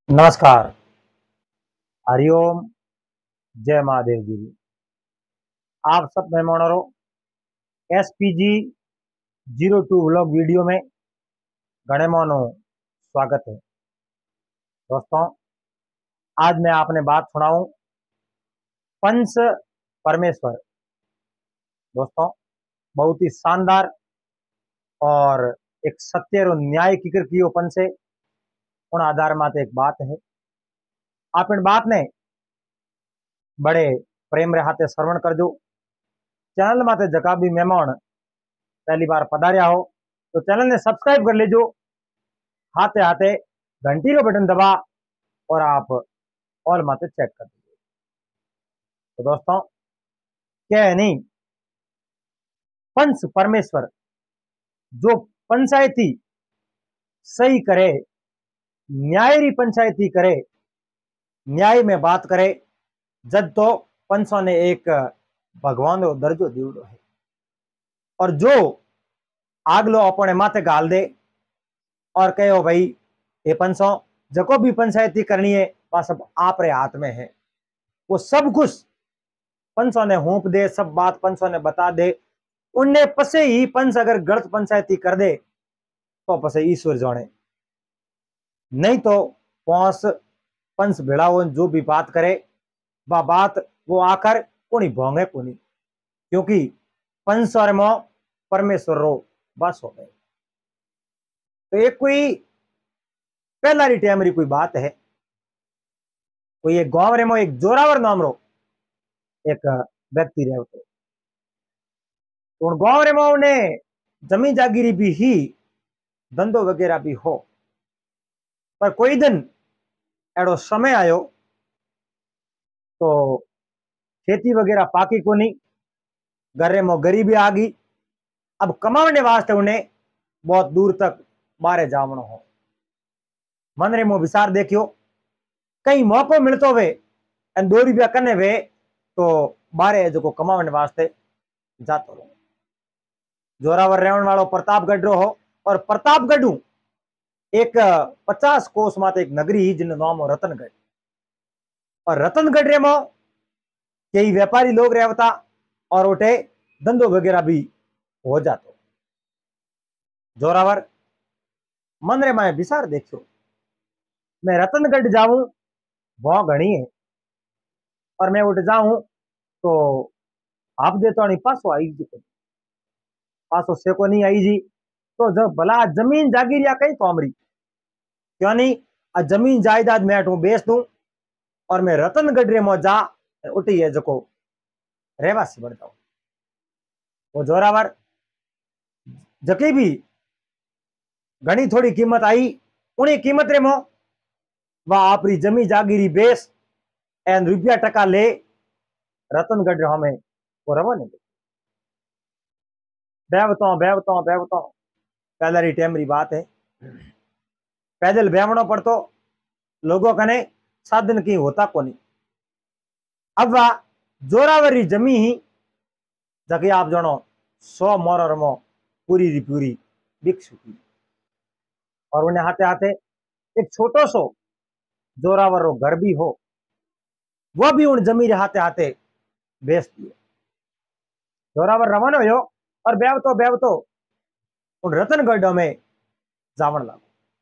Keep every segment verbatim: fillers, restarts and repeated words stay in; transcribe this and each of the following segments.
नमस्कार। हरिओम। जय महादेव जी। आप सब मेहमानों S P G zero two vlog video में घणे मानो स्वागत है। दोस्तों, आज मैं आपने बात सुनाऊं पंच परमेश्वर। दोस्तों, बहुत ही शानदार और एक सत्य और न्याय की कर कियो पंच है। उन आधार माते एक बात है, आप इन बात ने बड़े प्रेम रे हाथे श्रवण करजो। चैनल माते जका भी मेहमान पहली बार पधारिया हो तो चैनल ने सब्सक्राइब कर लीजो। हाथे हाथे घंटी रो बटन दबा और आप ऑल माते चेक कर दीजिए। तो दोस्तों, क्या है नहीं, पंच परमेश्वर जो पंचायती सही करे, न्याय री पंचायती करे, न्याय में बात करे, जब तो पंचों ने एक भगवान रो दर्जो दिवड़ो है। और जो आगलो अपने माथे गाल दे और कहो भाई ये पंचों जको भी पंचायती करनी है वह सब आप रे हाथ में है, वो सब कुछ पंचों ने होंप दे, सब बात पंचों ने बता दे। उनने पसे ही पंच अगर गलत पंचायती कर दे तो पसे ईश्वर जाने, नहीं तो पांच पंच भेड़ा हो जो भी बात करे वह बात वो आकर कोनी भोंगे कोनी, क्योंकि पंचर में परमेश्वर रो बस हो गए। तो एक कोई पहला री टाइम री कोई बात है, कोई एक गांव रे में एक जोरावर नाम रो एक व्यक्ति रहे होते। तो गांव रे में उन्हें जमीन जागीरी भी ही धंधो वगैरह भी हो, पर कोई दिन एड़ो समय आयो तो खेती वगैरह पाकी को नहीं, घरे में गरीबी आ गई। अब कमाने वास्ते उन्हें बहुत दूर तक बारे जावनो हो। मन रे मो विचार देखियो, कहीं मौको मिलतो वे एन दो रुपया कने वे तो बारे जो कमाने वास्ते जातो रहो। जोरावर रहने वालों प्रतापगढ़ रो हो, और प्रतापगढ़ एक पचास कोस माते एक नगरी जिन नाम हो रतनगढ़। और रतनगढ़ रे में कई व्यापारी लोग रहता और उठे धंधो वगैरह भी हो जातो। जोरावर मन रे मैं विचार देखियो, मैं रतनगढ़ जाऊं वहां घनी है और मैं उठ जाऊं तो आप दे तो पासो आई जी, पासो से को नहीं आई जी तो जब भला जमीन जागीरिया कई कौमरी क्यों नहीं, आ जमीन जायदाद मैं अटू बेच दूं और मैं रतनगढ़ रे में जा उठी है जो रहवासी बन जाऊं। वो जोरावर जकी भी घनी थोड़ी कीमत आई उन्हीं कीमत रे मो वह आपरी जमी जागीरी बेस एन रुपया टका ले रतनगढ़ हमें वो रवाने दे। बेवतो बेवतो बेवतो पहला री टाइम री बात है, पैदल बेवनो पड़तो, लोगों कने साधन की होता कोनी। अब वह जोरावरी जमी ही जके आप जानो सौ मोर मो पूरी री पूरी बिक चुकी। और उन्हें हाथे हाथे एक छोटो सो जोरावर रो घर भी हो, वह भी उन जमी रे हाथे हाथे बेच दिए। जोरावर रवाना हो और बेवतो बेवतो उन रतनगढ़ में जावन लागो।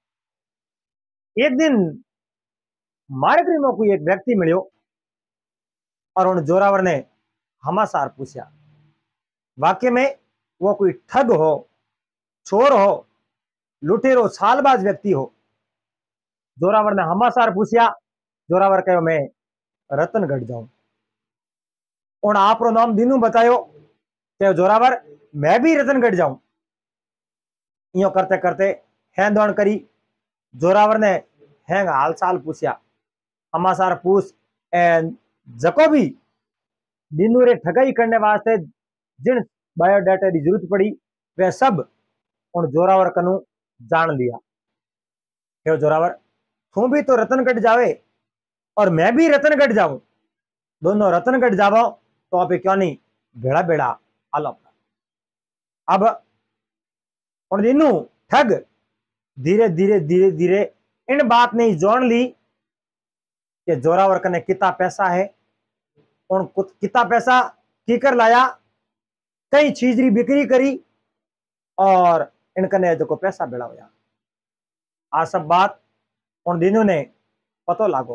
एक दिन मार्ग में कोई एक व्यक्ति मिलो और उन जोरावर ने हमासार पूछा। वाक्य में वो कोई ठग हो, चोर हो, लुटेरो, छालबाज व्यक्ति हो। जोरावर ने हमासार पूछा। जोरावर कहो मैं रतनगढ़ जाऊं। उन आप रो नाम दीनू बतायो कि जोरावर मैं भी रतनगढ़ जाऊं। यो करते करते हैं दौड़ करी। जोरावर ने हैंग हाल चाल पूछा, हमासार पूछ एंड जको भी दीनू रे ठगाई करने वास्ते जिन बायोडाटा की जरूरत पड़ी वे सब उन जोरावर कनु जान लिया। क्यों जोरावर तू भी तो रतनगढ़ जावे और मैं भी रतनगढ़ जाऊं, दोनों रतनगढ़ जावो तो आप क्यों नहीं भेड़ा भेड़ा आलो। अब उन दिनू ठग धीरे धीरे धीरे धीरे इन बात नहीं जोड़ ली कि जोरावर कने कितना पैसा है, उन कितना पैसा कीकर लाया, कई चीजरी बिक्री करी और इनकने जो पैसा बेड़ा हुआ। आ सब बात उन दिनों ने पतो लागो।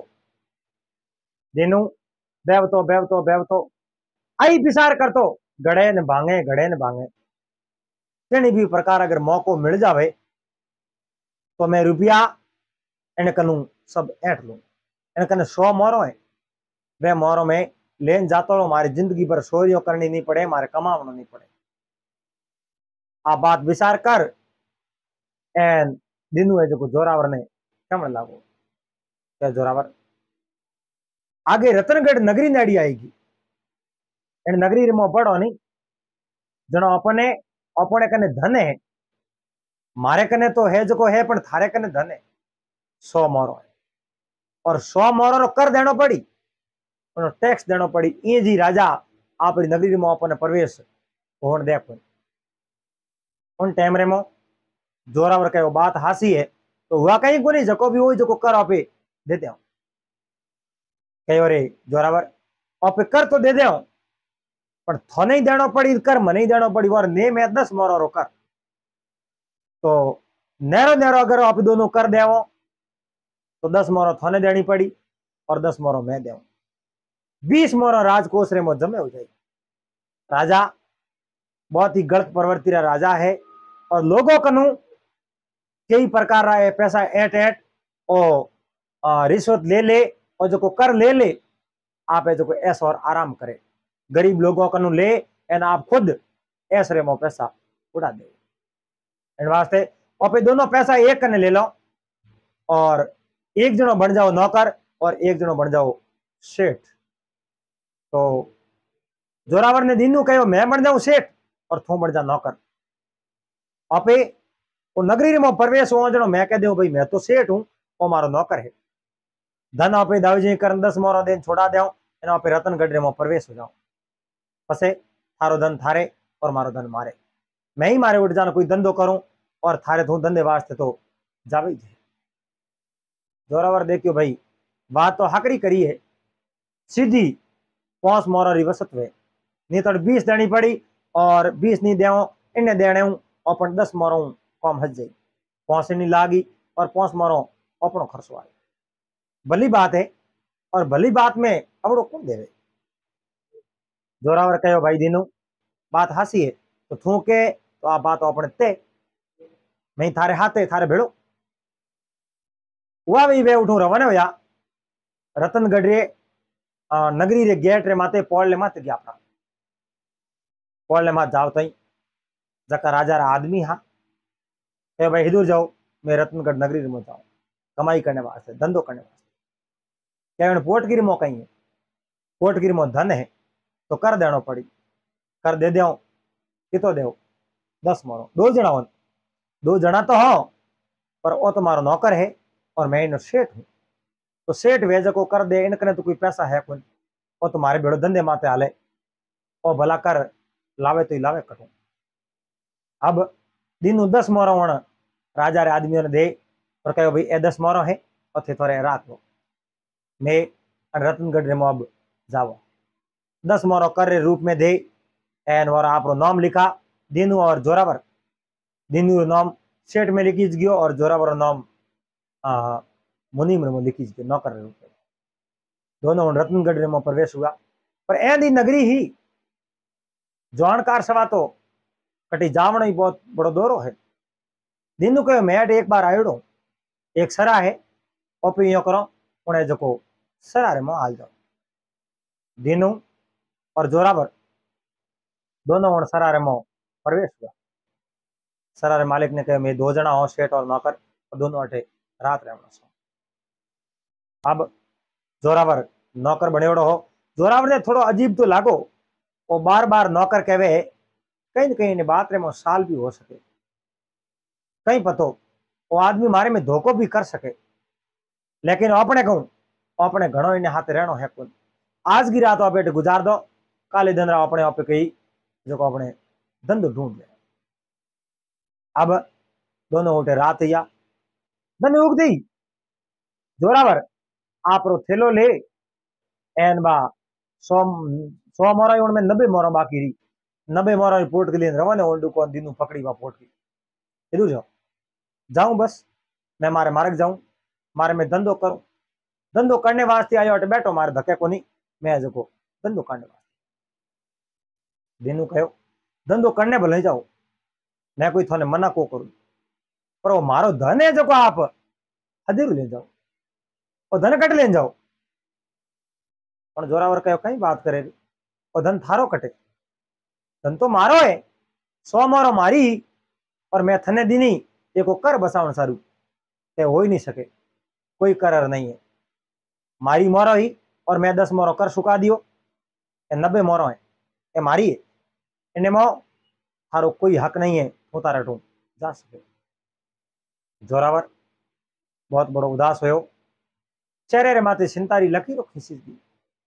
दिनू बेवतो बेवतो बेवतो आई विचार करतो, गड़े न भांगे गड़े न भांगे, कहीं भी प्रकार अगर मौको मिल जावे तो मैं रुपया इन कनू सब ऐठ लू। इन कने सौ मोरो है, वे मोरो में लेन जातो रहो, मारी जिंदगी भर चोरियों करनी नहीं पड़े, मारे कमावना नहीं पड़े। आ बात विचार कर एन दिनू है जो जोरावर ने कमण लागो क्या जोरावर आगे रतनगढ़ नगरी नेड़ी आएगी। इन नगरी रे मो पढ़ो नहीं जनो अपने अपने कने धन है, मारे कने तो है जो है पण थारे कने धन है सौ मोरो है, और सौ मोरो रो कर देनो पड़ी, उनो टैक्स देनो पड़ी। ये जी राजा आपरी नगरी में अपने प्रवेश होण दे कोई। उन टाइम रे मो जोरावर कहो बात हासी है तो हुआ कहीं को नहीं, जको भी हो जको कर आपे दे दे। कहो रे जोरावर आपे कर तो दे दे, पर थो नहीं देनो पड़ी कर, मने ही देनो पड़ी, और ने मैं दस मोरो रो कर। तो नेरो नेरो अगर आप दोनों कर देवो तो दस मोरो थोने देनी पड़ी और दस मोरो मैं देव, बीस मोरो राजकोष रे मो जमे हो जाए। राजा बहुत ही गलत प्रवृत्ति रा राजा है, और लोगों कनु कई प्रकार रा पैसा ऐट ऐट और रिश्वत ले ले और जो कर ले ले, आप जो ऐस और आराम करे, गरीब लोगों कनु ले एन आप खुद ऐस रे मो पैसा उड़ा दे। इन वास्ते आप दोनों पैसा एक कने ले लो और एक जनो बन जाओ नौकर और एक जनो बन जाओ सेठ। तो जोरावर ने दीनू कहो मैं बन जाऊं सेठ और तू बन जा नौकर। आपे वो नगरी में प्रवेश हो जनो मैं कह दू भाई मैं तो सेठ हूं, वो मारो नौकर है। धन आपे दाऊजी कर दस मोरो देन छोड़ा दो, आपे रतनगढ़ रे में प्रवेश हो जाओ। पसे थारो धन थारे और मारो धन मारे, मैं ही मारे उठ जाना कोई धंधो करूं और थारे थू धंधे वास्ते तो जावे ही। जोरावर देखियो भाई बात तो हकरी करी है, सीधी पांच मोरा रिवसत वे नहीं तो बीस देनी पड़ी और बीस नहीं देव इन्हें देने हूं अपन दस मोरो कम हज जाई, पांच नहीं लागी और पांच मोरो अपनो खर्चो आए। भली बात है और भली बात में अवड़ो कौन देवे। जोरावर कहो भाई दीनू बात हासी है तो थू के तो आ बात अपने ते मैं थारे हाथे थारे भेड़ो हुआ भी वे उठू रवाने होया। रतनगढ़ रे नगरी रे गेट रे माते पोल ले माते गया अपना पोल ले मात जाओ तई जका राजा रा आदमी हा ए भाई हिदूर जाओ, मैं रतनगढ़ नगरी रे मो जाऊं कमाई करने वास्ते धंधो करने वास्ते। क्या पोटगिरी मो कहीं है, पोटगिरी मो धन है तो कर देनो पड़ी, कर दे दो कितो देव दस मोरो। दो जना हो, दो जना तो हो पर वो तो मारो नौकर है और मैं इन सेठ हूं। तो सेठ वे जो कर दे इनकने तो कोई पैसा है कोई, वो तुम्हारे भेड़ो धंधे माते हाले और भला कर लावे तो ही लावे कटू। अब दिन दस मोरो वण राजा रे आदमियों ने दे और कहो भाई ए दस मोरो है और थे थोड़े रात हो मैं रतनगढ़ रे अब जाओ। दस मोरो कर रे रूप में दे एन और आप नाम लिखा दीनू और जोरावर। दीनू नाम सेठ में लिखी गयो और जोरावर नाम मुनीम में लिखी गयो नौकर रे रूप में। दोनों रतनगढ़ रे में प्रवेश हुआ पर एंदी नगरी ही जानकार सवा तो कटी जावण ही बहुत बड़ो दौरो है। दीनू कहो मैं एक बार आयोड़ो एक सरा है ओपी यो करो उन्हें जो सरा रे में हाल जाओ। दीनू और जोरावर दोनों सरा रे में प्रवेश हुआ। सरा रे मालिक ने कहा मैं दो जना हो सेठ और नौकर और दोनों अठे रात रहना सो। अब जोरावर नौकर बनेवड़ो हो, जोरावर ने थोड़ो अजीब तो लागो, वो बार बार नौकर कहवे कहीं न कहीं ने बात रे में साल भी हो सके, कहीं पतो वो आदमी मारे में धोखो भी कर सके, लेकिन अपने कहूं अपने घणो इन्हें हाथ रहनो है कौन। आज की रात आप गुजार दो, काले दिन रा अपने आप कही जो अपने धंधो ढूंढ ले। अब दोनों उठे रात या धन उग दी जोरावर आपरो थेलो ले एन बा सौ सौ मोरा उनमें नब्बे मोरा बाकी रही नब्बे मोरा पोट के लिए रवाने ओंडू को दिनू पकड़ी बा पोट की इधर जाओ जाऊं बस मैं मारे मार्ग जाऊं मारे मैं धंधो करूं धंधो करने वास्ते आयो अटे बैठो मारे धके को नहीं मैं जको धंधो करने वास्ते दिनू कहो धंधो करने भले जाओ मैं कोई थाने मना को करूं पर वो मारो धन है जको आप हदीर ले जाओ और धन कट ले जाओ पर जोरावर कहो कई बात करे और धन थारो कटे धन तो मारो है सौ मोरो मारी और मैं थने दीनी एको कर बसावण सारू ते हो ही नहीं सके कोई करार नहीं है मारी मोरो ही और मैं दस मोरो कर सुका दियो नब्बे मोरो है ए मारी है इन्हें मो थारो कोई हक नहीं है हूँ तारा टू जा सके जोरावर बहुत बड़ो उदास हो चेहरे रे माथे चिंतारी लकीरो खींची दी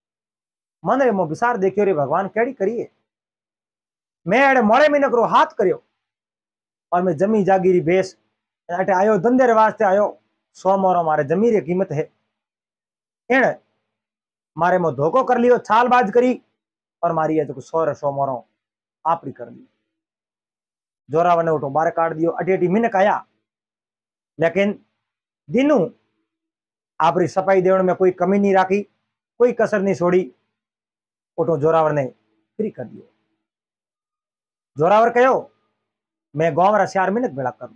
मन रे मो विसार देखियो रे भगवान केड़ी करिए मैं अड़े मोड़े महीने करो हाथ करियो और मैं जमी जागीरी बेस अटे आयो धंधे रे वास्ते आयो सौ मोरो मारे जमी री कीमत है एण मारे मो धोखो कर लियो छालबाज करी और मारी है तो सौ रे सौ मोरो आपरी कर ली जोरावर ने उठो बाहर काट दियो अटी अटी मिनक आया लेकिन दिनू आपरी सफाई देवण में कोई कमी नहीं राखी कोई कसर नहीं छोड़ी उठो जोरावर ने फ्री कर दियो जोरावर कहो मैं गांव रा चार मिनट बेड़ा करूं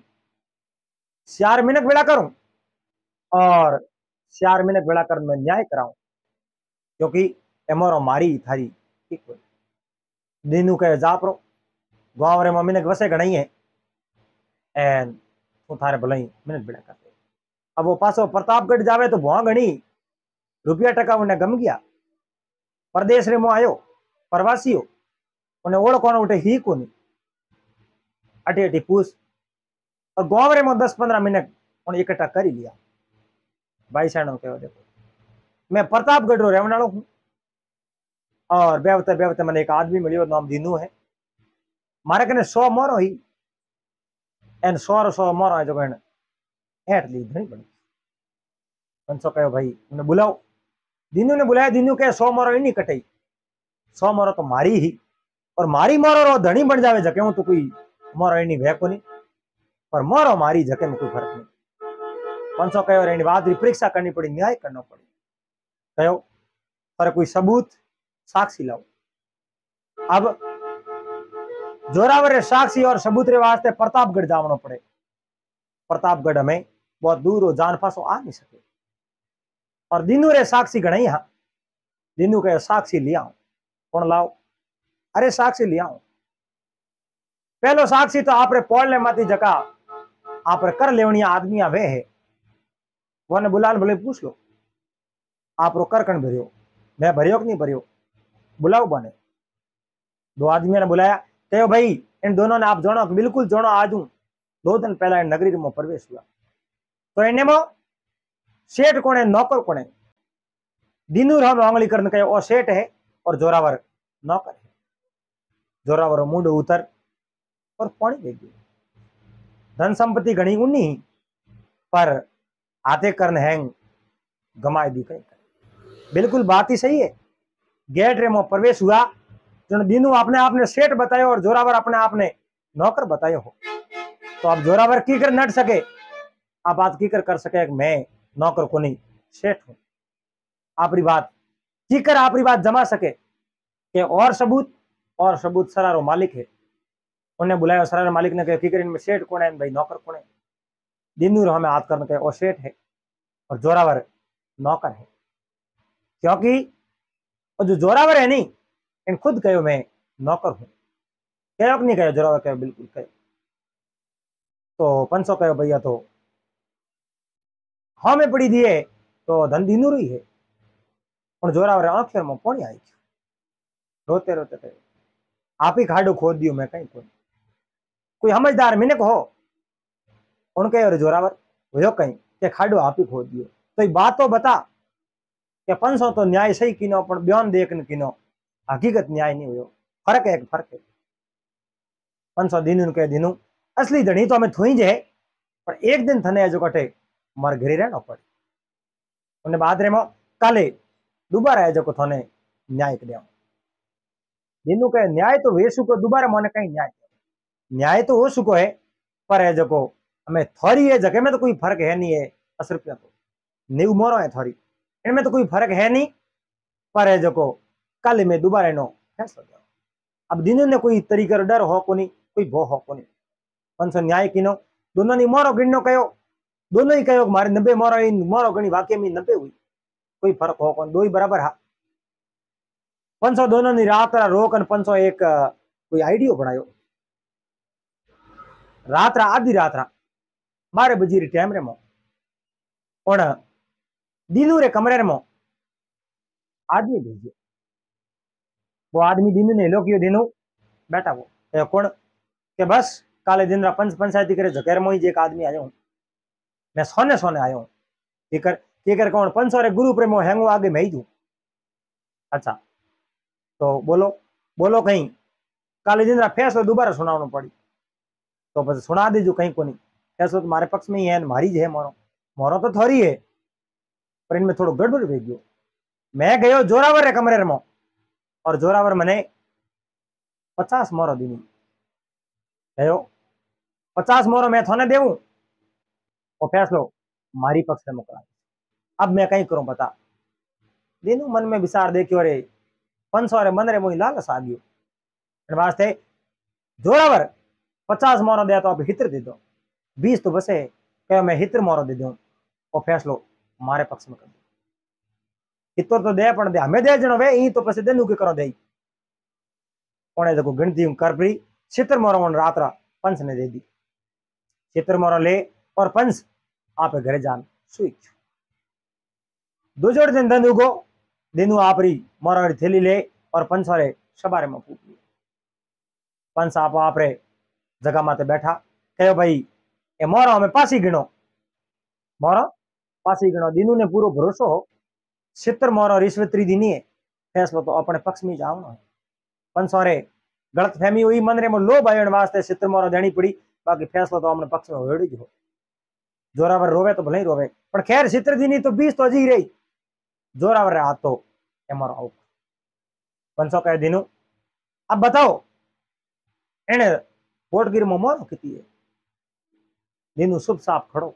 चार मिनट बेड़ा करूं और चार मिनट बेड़ा कर मैं न्याय कराऊं क्योंकि एमोरो मारी थारी ठीक हो दीनू कहे जापरो गांव रे मिनट वसे घणी है एन तू थारे भले मिनट बेड़ा करते अब वो पासो प्रतापगढ़ जावे तो भुआ घणी रुपया टका उन्हें गम गया परदेश रे मो आयो प्रवासी हो उन्हें ओढ़ कौन उठे ही को नहीं अटी अटी पूछ और गांव रे में दस पंद्रह मिनट उन्हें इकट्ठा कर ही लिया भाई साहब कहो देखो मैं प्रतापगढ़ रो रहने वालों हूँ और बेवते बेवते मैंने एक आदमी मिलियो नाम दीनू है मारे कने सौ मोरो ही एन सौ रो सौ मोरो है जो कहने हेट ली धनी बड़ी पंचो कहो भाई उन्हें बुलाओ दीनू ने बुलाया दीनू कहे सौ मोरो ही नहीं कटे सौ मोरो तो मारी ही और मारी मोरो रो धनी बन जावे जके हूं तो कोई मोरो ही नहीं भय को नहीं पर मोरो मारी जके में कोई फर्क नहीं पंचो कहो रे बात री परीक्षा करनी पड़ी न्याय करना पड़ी कहो पर कोई सबूत साक्षी लाओ अब जोरावर साक्षी और सबूत रे वास्ते प्रतापगढ़ जावनो पड़े प्रतापगढ़ में बहुत दूर हो जान पासो आ नहीं सके और दीनू रे साक्षी गणे यहां दीनू कहे साक्षी लिया कौन लाओ अरे साक्षी लिया पहलो साक्षी तो आपरे पोलने माती जका आपरे कर लेवनिया आदमी वे है वो ने बुलाल भले पूछ लो आप रो कर कण भरियो मैं भरियो कि नहीं भरियो बुलाओ बने दो आदमियों ने बुलाया कहो भाई इन दोनों ने आप जोड़ो बिल्कुल जोड़ो आज हूं दो दिन पहला इन नगरी में प्रवेश हुआ तो इन्हें मो सेठ कोने नौकर कोने दीनू राम आंगली करने कहे और सेठ है और जोरावर नौकर है जोरावर मुंड उतर और पानी दे दियो धन संपत्ति घनी उन्नी पर आते करन हैंग गमाए दी कहीं बिल्कुल बात ही सही है गेट रे मो प्रवेश हुआ जो दीनू अपने आपने सेठ बतायो और जोरावर अपने आपने नौकर बतायो हो तो अब जोरावर की कर नट सके आप बात की कर कर सके मैं नौकर को नहीं सेठ हूं आपरी बात की कर आपरी बात जमा सके कि और सबूत और सबूत सरारो मालिक है उन्हें बुलाया सरारो मालिक ने कहा की कर इनमें सेठ कौन है भाई नौकर कौन है दीनू हमें हाथ करने के और सेठ है और जोरावर नौकर है क्योंकि जो जोरावर है नहीं इन खुद कहो मैं नौकर हूं कहो नहीं कहो जोरावर कहो बिल्कुल कहो तो पंचो कहो भैया तो हाँ में पड़ी दिए तो धन दीनू रही है और जोरावर आंखें में पौनी आई रोते रोते कहो आप ही खाडो खोद दियो मैं कहीं कोई कोई समझदार मिनक हो उनके और जोरावर वो कहीं के खाडो आप ही खोद दियो तो ये बात तो बता कि पंचो तो न्याय सही किनो पर बयान देख न किनो हकीकत न्याय नहीं हुयो फर्क है फर्क है पंचो दीनू कहे दीनू असली धनी तो हमें थोई जे पर एक दिन थने जो कटे मार घरे रहना पड़े उन बाद रे मो काले दोबारा है जो थाने न्याय कर दिनू कहे न्याय तो वे सुको दोबारा मोने कहीं न्याय न्याय तो हो सुको है पर है जो हमें थोड़ी है जगह में तो कोई फर्क है नहीं है दस रुपया तो नीव मोरो है थोड़ी इनमें तो कोई फर्क है नहीं पर है जो कल में दोबारा नो फैसलो दिया अब दिनू ने कोई तरीके डर हो को नहीं कोई भो हो को नहीं पंचो न्याय किनो दोनों ने मोरो गिणनो कहो दोनों ही कहो मारे नब्बे मोरो मोरो गणी वाक्य में नब्बे हुई कोई फर्क हो कौन दो ही बराबर हा पंचो दोनों ने रात रोक पंचो एक कोई आइडियो बनायो रात आधी रात मारे बजीरी टाइम रे मो और दीनू रे कमरे रे मो आदमी भेजियो वो आदमी दीनू ने लोकियो दीनू बैठा वो ए कौन के बस काले दिन रा पंच पंचायती करे जकेर मोई जे एक आदमी आयो मैं सोने सोने आयो के कर के कर कौन पंचो रे गुरु प्रेमो हैंगो आगे मैं ही दू अच्छा तो बोलो बोलो कहीं काले दिन रा फैसलो दोबारा सुनावनो पड़ी तो बस सुना दीजो कहीं को नहीं फैसलो तो मारे पक्ष में ही है मारी ज है मोरो मोरो तो थोड़ी है पर इनमें थोड़ा गड़बड़ हो गयो मैं गयो जोरावर रे कमरे में और जोरावर मने पचास मोरो दीनी गयो पचास मोरो मैं थाने देवू और फैसलो मारी पक्ष में मोकला अब मैं कहीं करूं बता दीनू मन में विचार देखियो रे पंचो रे मन रे मोई लालच आ गयो वास्ते जोरावर पचास मोरो दे तो आप हितर दे दो बीस तो बसे कहो मैं हितर मोरो दे दूं और फैसलो मारे पक्ष में कर दो हितर तो दे पण दे हमें दे जणो वे ई तो पसे देनु के करो दे ओने देखो गिनती कर पड़ी छितर मोरो ओन रात रा पंच ने दे दी छितर मोरो ले और पंच आप घरे जान सुई दो जोड़ दिन दंदू को दिनू आपरी मोरो थैली ले और पंच वाले सबारे में फूक लिया पंच आप आप रे जगह माते बैठा कहो भाई ए मोरो हमें पासी गिनो मोरो पासी गिनो दिनू ने पूरो भरोसो हो छितर मोरो रिश्वतरी दी नहीं है फैसलो तो अपने पक्ष में जाओ है पंच वाले गलत फहमी हुई मन रे में लोभ आयो वास्ते छितर मोरो देनी पड़ी बाकी फैसलो तो अपने पक्ष में होड़ी जो जोरावर रोवे तो भले ही रोवे पर खैर छितर दी नहीं तो बीस तो जी रही जोरावर रे हाथ तो एमरो आउ पंचो कहे दिनू अब बताओ एने कोटगिर में मोरो किती है दिनू शुभ साफ खड़ो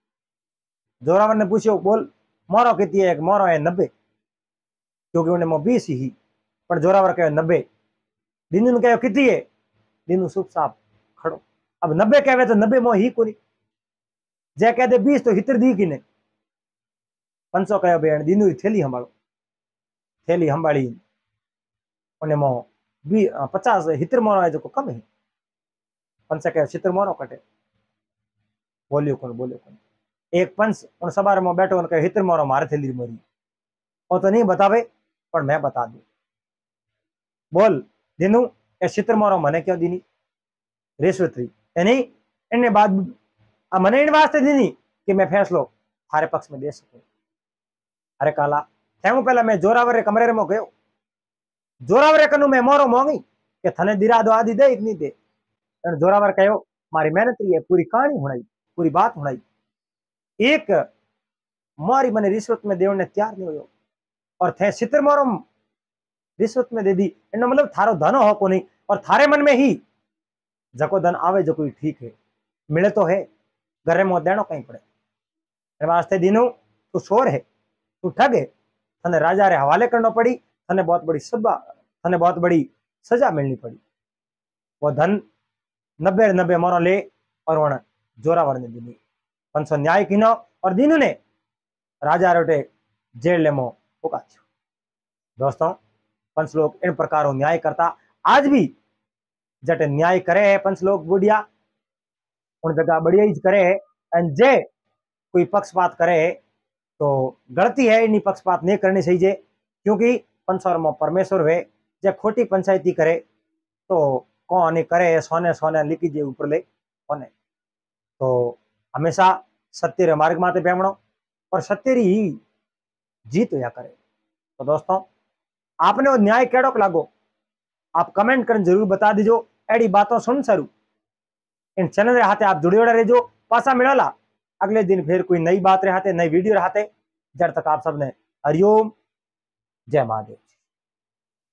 जोरावर ने पूछो बोल मोरो किती है मोरो है नब्बे क्योंकि उन्हें मो बीस ही पर जोरावर कहे नब्बे दिनू ने कहो किती है दिनू शुभ साफ खड़ो अब नब्बे कहे तो नब्बे मो ही कोनी जे कह दे बीस तो हितर दी कि ने पंचो कहो बेन दिनू थैली संभालो थैली संभाली उन्हें मो बी पचास हितर मोरो है जो कम है पंच कहे छितर मोरो कटे बोलियो कौन बोलियो कौन एक पंच उन सबार में बैठो उनके हितर मोरो मारे थैली मरी और तो नहीं बतावे पर मैं बता दू बोल दिनू ए छितर मोरो मने क्यों दीनी रिश्वतरी यानी इन्ने बाद मने इन वास्ते दीनी कि मैं फैसलो थारे पक्ष में दे सकूं अरे काला थे पहला मैं जोरावर रे कमरे में गयो जोरावर रे कनु मैं मोरो मोंगी के थने दिरा दो आदि दे इतनी दे जोरावर कहो मारी मेहनत रही है पूरी कहानी हुणाई पूरी बात हुणाई एक मारी मने रिश्वत में देवने तैयार नहीं हो और थे छितर मोरो रिश्वत में दे दी इनो मतलब थारो धन हो को नहीं और थारे मन में ही जको धन आवे जो कोई ठीक है मिले तो है घरे में देनो कहीं पड़े वास्ते दिनू तू शोर है तू ठग है थने राजा रे हवाले करना पड़ी थने बहुत बड़ी सजा थने बहुत बड़ी सजा मिलनी पड़ी वो धन नब्बे नब्बे मोरो ले और वण जोरावर ने दिनी पंचो न्याय किनो और दिनू ने राजा रोटे जेल ले मो पुकाछो दोस्तों पंच लोग इन प्रकार न्याय करता आज भी जटे न्याय करे है पंच लोग बुढ़िया उन जगह बढ़िया ही करे है एंड जे कोई पक्षपात करे है तो गलती है इन्हीं पक्षपात नहीं करनी चाहिए क्योंकि पंचोर में परमेश्वर हुए जे खोटी पंचायती करे तो कौन करे सोने सोने लिखी जे ऊपर ले कोने तो हमेशा सत्य रे मार्ग माते बेमणो और सत्य री ही जीत होया करे तो दोस्तों आपने वो न्याय केड़ो लागो आप कमेंट कर जरूर बता दीजो एडी बातों सुन सरू इन चैनल रे हाथे आप जुड़े रहो पासा मिला अगले दिन फिर कोई नई बात रहते नई वीडियो रहते जब तक आप सबने हरिओम जय महादेव।